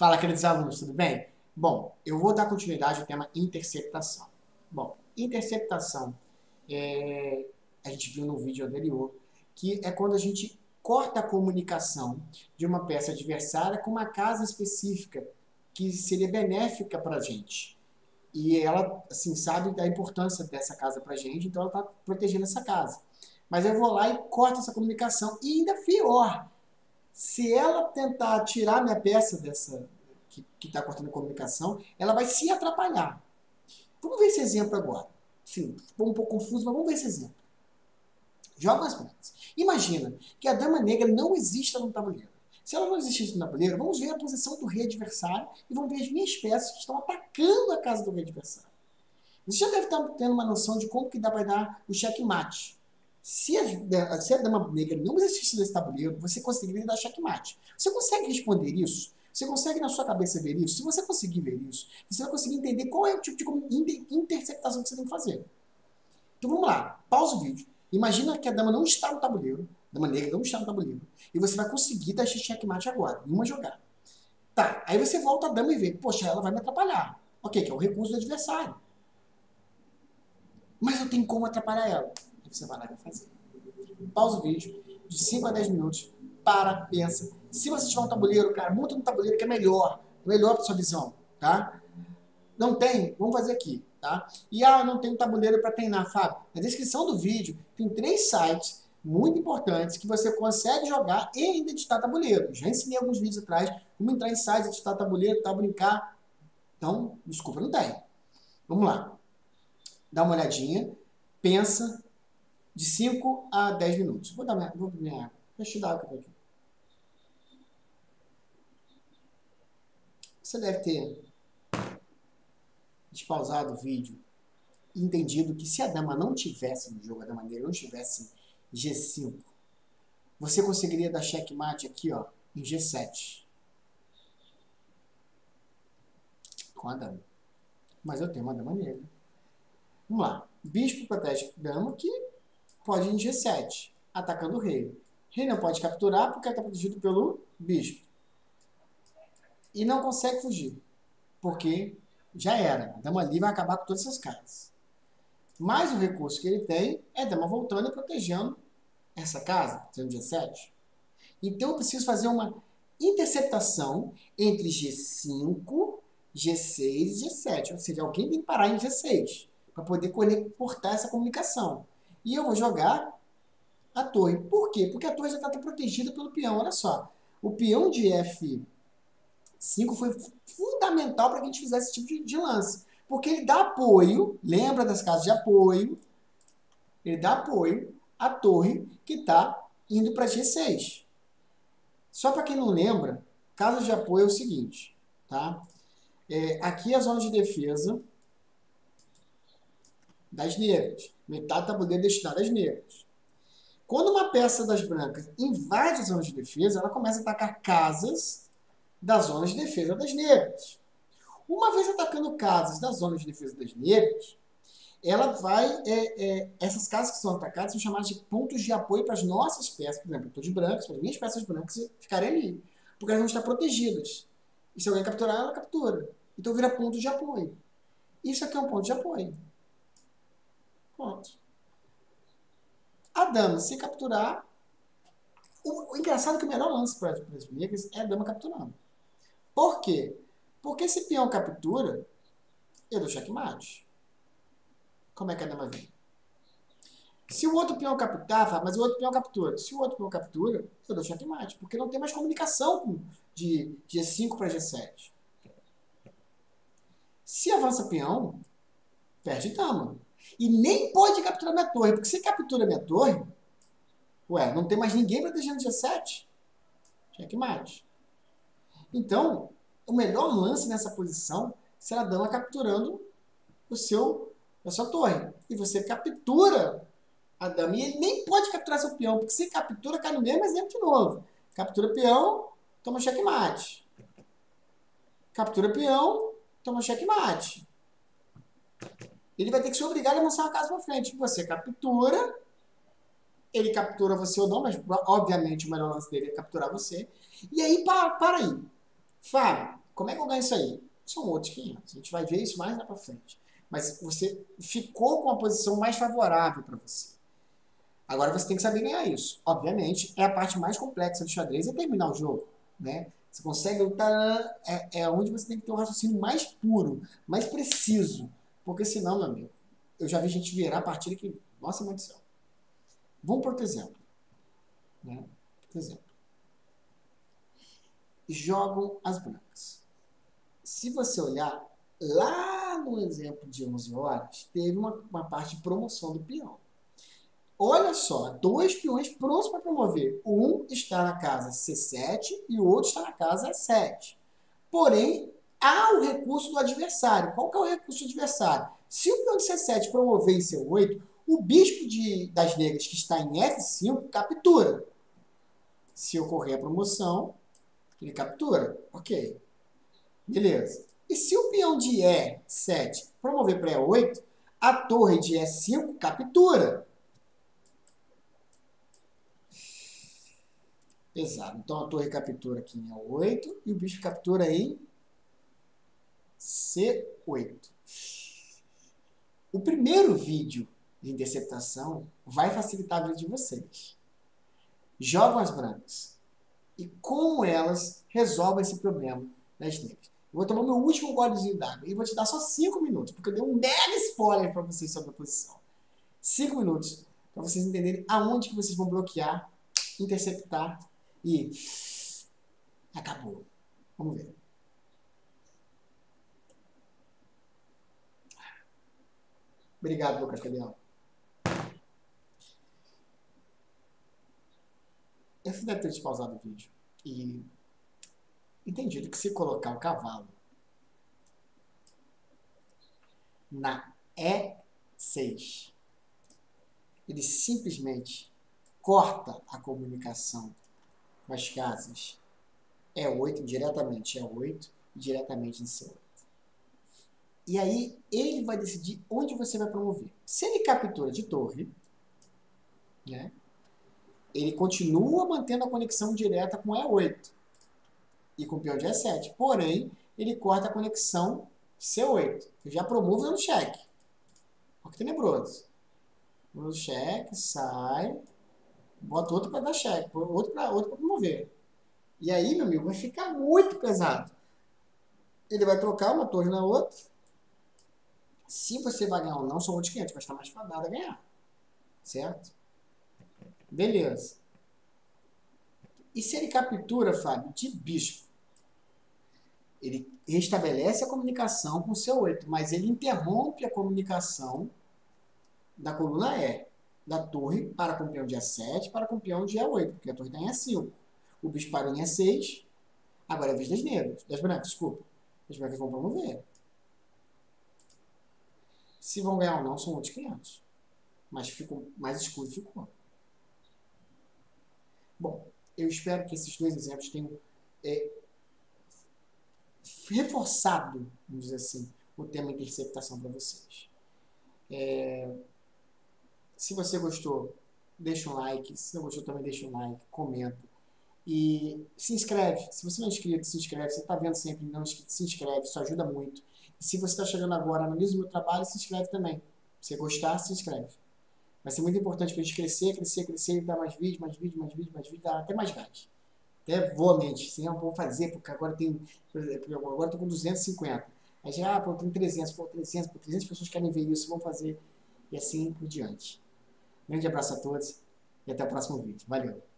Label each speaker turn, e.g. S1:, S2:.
S1: Fala, queridos alunos, tudo bem? Bom, eu vou dar continuidade ao tema interceptação. Bom, interceptação, a gente viu no vídeo anterior, que é quando a gente corta a comunicação de uma peça adversária com uma casa específica que seria benéfica para a gente. E ela, assim, sabe da importância dessa casa para a gente, então ela está protegendo essa casa. Mas eu vou lá e corto essa comunicação. E ainda pior, se ela tentar tirar minha peça dessa que está cortando a comunicação, ela vai se atrapalhar. Vamos ver esse exemplo agora. Sim, ficou um pouco confuso, mas vamos ver esse exemplo. Joga as brancas. Imagina que a dama negra não exista no tabuleiro. Se ela não existisse no tabuleiro, vamos ver a posição do rei adversário e vamos ver as minhas peças que estão atacando a casa do rei adversário. Você já deve estar tendo uma noção de como que dá para dar o checkmate. Se a dama negra não existisse nesse tabuleiro, você conseguiria dar checkmate. Você consegue responder isso? Você consegue na sua cabeça ver isso? Se você conseguir ver isso, você vai conseguir entender qual é o tipo de interceptação que você tem que fazer. Então vamos lá, pausa o vídeo. Imagina que a dama não está no tabuleiro, a dama negra não está no tabuleiro, e você vai conseguir dar esse checkmate agora, em uma jogada. Tá, aí você volta a dama e vê, poxa, ela vai me atrapalhar. Ok, que é o recurso do adversário. Mas eu tenho como atrapalhar ela. Aí você vai lá e vai fazer. Pausa o vídeo, de 5 a 10 minutos, para, pensa. Se você tiver um tabuleiro, cara, monta um tabuleiro que é melhor para sua visão, tá? Não tem? Vamos fazer aqui, tá? E não tem um tabuleiro para treinar, Fábio. Na descrição do vídeo tem 3 sites muito importantes que você consegue jogar e ainda editar tabuleiro. Já ensinei alguns vídeos atrás como entrar em sites, editar tabuleiro, brincar. Então, desculpa, não tem. Vamos lá. Dá uma olhadinha, pensa de 5 a 10 minutos. Vou beber minha água. Deixa eu dar água aqui. Você deve ter despausado o vídeo e entendido que se a dama não tivesse no jogo, a dama negra não tivesse em G5, você conseguiria dar checkmate aqui, ó, em G7. Com a dama. Mas eu tenho uma dama negra. Vamos lá. Bispo protege a dama que pode ir em G7, atacando o rei. Rei não pode capturar porque está protegido pelo bispo. E não consegue fugir, porque já era. A dama ali vai acabar com todas essas casas. Mas o recurso que ele tem é a dama voltando e protegendo essa casa, sendo G7. Então eu preciso fazer uma interceptação entre G5, G6 e G7. Ou seja, alguém tem que parar em G6 para poder cortar essa comunicação. E eu vou jogar a torre. Por quê? Porque a torre já está protegida pelo peão. Olha só. O peão de F5 foi fundamental para que a gente fizesse esse tipo de lance. Porque ele dá apoio, lembra das casas de apoio, ele dá apoio à torre que está indo para G6. Só para quem não lembra, casas de apoio é o seguinte, tá? Aqui é a zona de defesa das negras. Metade do tabuleiro destinado às negras. Quando uma peça das brancas invade a zona de defesa, ela começa a atacar casas da zona de defesa das negras. Uma vez atacando casas da zona de defesa das negras, ela vai... essas casas que são atacadas são chamadas de pontos de apoio para as nossas peças. Por exemplo, eu estou de brancas, para as minhas peças brancas ficarem ali. Porque elas vão estar protegidas. E se alguém capturar, ela captura. Então vira ponto de apoio. Isso aqui é um ponto de apoio. Pronto. A dama, se capturar... O engraçado é que o melhor lance para as negras é a dama capturando. Por quê? Porque se peão captura, eu dou checkmate. Como é que a dama vem? Se o outro peão captar, mas o outro peão captura. Se o outro peão captura, eu dou checkmate. Porque não tem mais comunicação de G5 para G7. Se avança peão, perde dama. E nem pode capturar minha torre. Porque se captura minha torre, não tem mais ninguém protegendo G7. Checkmate. Então, o melhor lance nessa posição será a dama capturando a sua torre. E você captura a dama. E ele nem pode capturar seu peão, porque se captura, cai no mesmo exemplo de novo. Captura peão, toma checkmate. Captura peão, toma checkmate. Ele vai ter que ser obrigado a avançar uma casa para frente. Você captura, ele captura você ou não, mas obviamente o melhor lance dele é capturar você. E aí, para aí. Fábio, Como é que eu ganho isso aí? São outros 500. A gente vai ver isso mais lá para frente. Mas você ficou com a posição mais favorável para você. Agora você tem que saber ganhar isso. Obviamente, é a parte mais complexa do xadrez, é terminar o jogo, né? Você consegue lutar, é onde você tem que ter um raciocínio mais puro, mais preciso. Porque senão, meu amigo, eu já vi gente virar a partida que, nossa, mãe do céu. Vamos para outro exemplo. Né? Por exemplo, jogam as brancas. Se você olhar, lá no exemplo de 11 horas, teve uma parte de promoção do peão. Olha só, dois peões prontos para promover. Um está na casa C7 e o outro está na casa E7. Porém, há o recurso do adversário. Qual que é o recurso do adversário? Se o peão de C7 promover em C8, o bispo das negras que está em F5 captura. Se ocorrer a promoção, ele captura. Ok. Beleza. E se o peão de E7 promover para E8, a torre de E5 captura. Exato. Então a torre captura aqui em E8 e o bispo captura em C8. O primeiro vídeo de interceptação vai facilitar a vida de vocês. Jogam as brancas. E como elas resolvem esse problema das negras. Eu vou tomar meu último golezinho d'água e vou te dar só 5 minutos, porque eu dei um mega spoiler para vocês sobre a posição. 5 minutos para vocês entenderem aonde que vocês vão bloquear, interceptar e acabou. Vamos ver. Obrigado, Lucas Cadeal. Você deve ter despausado o vídeo e entendido que se colocar o cavalo na E6, ele simplesmente corta a comunicação com as casas E8, diretamente E8 e diretamente em C8. E aí ele vai decidir onde você vai promover. Se ele captura de torre, né, ele continua mantendo a conexão direta com E8 e com o peão de E7. Porém, ele corta a conexão C8. Eu já promovo dando cheque. Olha que tenebroso. No cheque, sai, bota outro para dar cheque, outro para promover. E aí, meu amigo, vai ficar muito pesado. Ele vai trocar uma torre na outra. Se você vai ganhar ou não, são outros 500, vai estar mais fadado a ganhar. Certo? Beleza. E se ele captura, Fábio, de bispo? Ele restabelece a comunicação com o C8, mas ele interrompe a comunicação da coluna E, da torre para com o peão de E7, para com o peão de E8, porque a torre está em E5. O bispo parou em E6, agora é a vez das negras, das brancas, desculpa. As brancas vão promover. Se vão ganhar ou não, são outros 500. Mas ficou mais escuro, ficou. Bom, eu espero que esses dois exemplos tenham reforçado, vamos dizer assim, o tema interceptação para vocês. Se você gostou, deixa um like. Se não gostou, também deixa um like, comenta. E se inscreve. Se você não é inscrito, se inscreve. Você está vendo sempre não inscrito, se inscreve. Isso ajuda muito. E se você está chegando agora, analisa o meu trabalho, se inscreve também. Se você gostar, se inscreve. Vai ser muito importante para a gente crescer, e dar mais vídeo, dar até mais gás. Até vou a mente, assim, eu vou fazer, porque agora tem, por exemplo, agora estou com 250. Aí já, pô, tem 300, pô, 300 pessoas querem ver isso, vão fazer, e assim por diante. Grande abraço a todos, e até o próximo vídeo. Valeu!